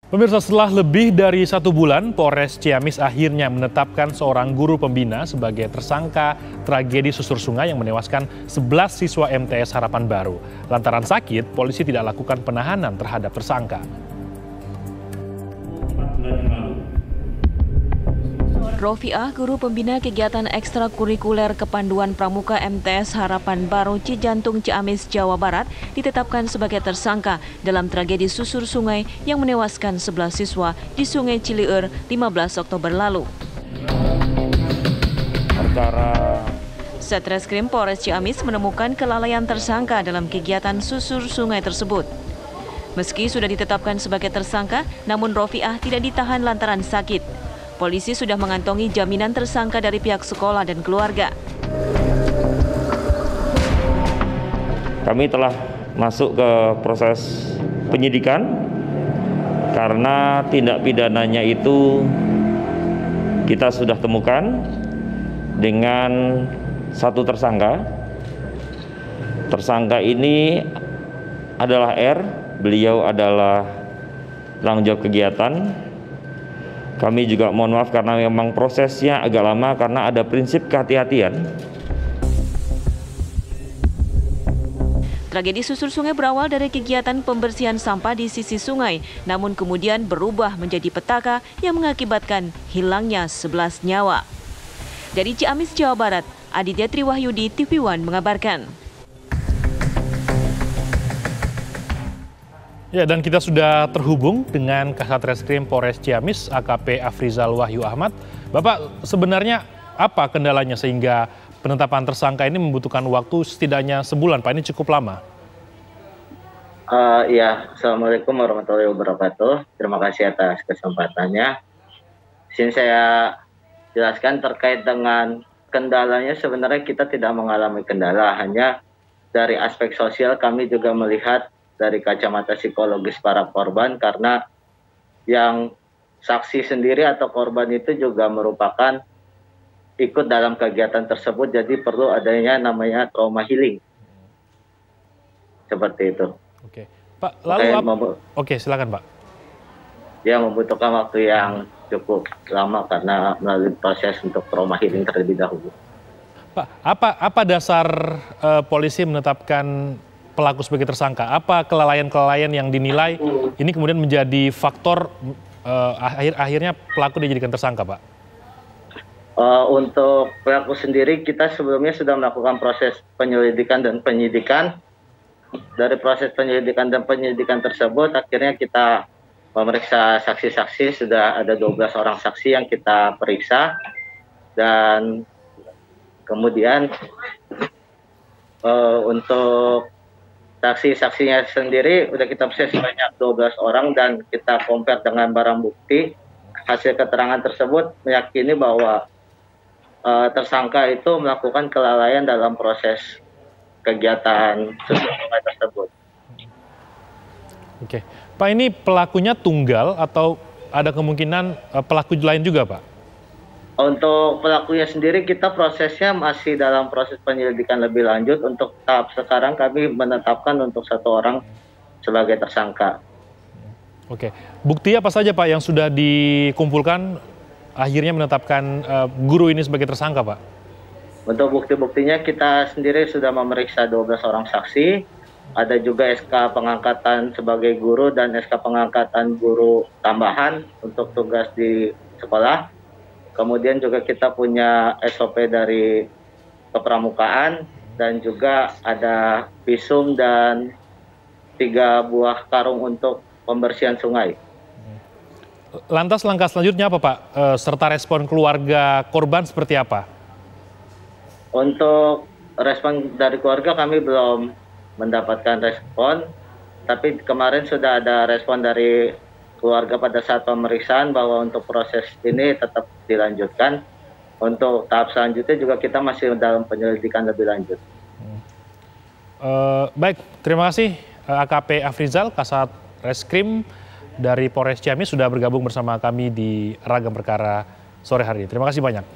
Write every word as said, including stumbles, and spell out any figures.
Pemirsa, setelah lebih dari satu bulan, Polres Ciamis akhirnya menetapkan seorang guru pembina sebagai tersangka tragedi susur sungai yang menewaskan sebelas siswa M T S Harapan Baru. Lantaran sakit, polisi tidak lakukan penahanan terhadap tersangka. Rofiah, guru pembina kegiatan ekstrakurikuler Kepanduan Pramuka M T S Harapan Baru Cijantung, Ciamis, Jawa Barat, ditetapkan sebagai tersangka dalam tragedi susur sungai yang menewaskan sebelas siswa di Sungai Cilieur lima belas Oktober lalu. Perkara Satreskrim Polres Ciamis menemukan kelalaian tersangka dalam kegiatan susur sungai tersebut. Meski sudah ditetapkan sebagai tersangka, namun Rofiah tidak ditahan lantaran sakit. Polisi sudah mengantongi jaminan tersangka dari pihak sekolah dan keluarga. Kami telah masuk ke proses penyidikan karena tindak pidananya itu kita sudah temukan dengan satu tersangka. Tersangka ini adalah R, beliau adalah penanggung jawab kegiatan. Kami juga mohon maaf karena memang prosesnya agak lama karena ada prinsip kehati-hatian. Tragedi susur sungai berawal dari kegiatan pembersihan sampah di sisi sungai, namun kemudian berubah menjadi petaka yang mengakibatkan hilangnya sebelas nyawa. Dari Ciamis, Jawa Barat, Aditya Triwahyudi, T V One mengabarkan. Ya, dan kita sudah terhubung dengan Kasat Reskrim Polres Ciamis, A K P Afrizal Wahyu Ahmad. Bapak, sebenarnya apa kendalanya sehingga penetapan tersangka ini membutuhkan waktu setidaknya sebulan, Pak? Ini cukup lama. Uh, ya, Assalamualaikum warahmatullahi wabarakatuh. Terima kasih atas kesempatannya. Di sini saya jelaskan terkait dengan kendalanya. Sebenarnya kita tidak mengalami kendala, hanya dari aspek sosial kami juga melihat dari kacamata psikologis para korban, karena yang saksi sendiri atau korban itu juga merupakan ikut dalam kegiatan tersebut, jadi perlu adanya namanya trauma healing. Seperti itu. Oke, Pak, lalu apa? Oke, silakan, Pak. Ya, membutuhkan waktu yang cukup lama karena melalui proses untuk trauma healing terlebih dahulu. Pak, apa apa dasar uh, polisi menetapkan pelaku sebagai tersangka? Apa kelalaian-kelalaian yang dinilai ini kemudian menjadi faktor uh, akhir akhirnya pelaku dijadikan tersangka, Pak? Uh, untuk pelaku sendiri kita sebelumnya sudah melakukan proses penyelidikan dan penyidikan. Dari proses penyelidikan dan penyidikan tersebut akhirnya kita memeriksa saksi-saksi, sudah ada dua belas orang saksi yang kita periksa, dan kemudian uh, untuk saksi-saksinya sendiri udah kita periksa sebanyak dua belas orang dan kita compare dengan barang bukti. Hasil keterangan tersebut meyakini bahwa uh, tersangka itu melakukan kelalaian dalam proses kegiatan susur sungai tersebut. Oke, Pak, ini pelakunya tunggal atau ada kemungkinan uh, pelaku lain juga, Pak? Untuk pelakunya sendiri kita prosesnya masih dalam proses penyelidikan lebih lanjut. Untuk tahap sekarang kami menetapkan untuk satu orang sebagai tersangka. Oke, bukti apa saja, Pak, yang sudah dikumpulkan akhirnya menetapkan uh, guru ini sebagai tersangka, Pak? Untuk bukti-buktinya kita sendiri sudah memeriksa dua belas orang saksi. Ada juga S K pengangkatan sebagai guru dan S K pengangkatan guru tambahan untuk tugas di sekolah. Kemudian juga kita punya S O P dari kepramukaan dan juga ada visum dan tiga buah karung untuk pembersihan sungai. Lantas langkah selanjutnya apa, Pak? E, serta respon keluarga korban seperti apa? Untuk respon dari keluarga kami belum mendapatkan respon, tapi kemarin sudah ada respon dari keluarga pada saat pemeriksaan bahwa untuk proses ini tetap dilanjutkan. Untuk tahap selanjutnya juga kita masih dalam penyelidikan lebih lanjut. Hmm. Uh, baik, terima kasih A K P Afrizal, Kasat Reskrim dari Polres Ciamis sudah bergabung bersama kami di Ragam Perkara sore hari ini. Terima kasih banyak.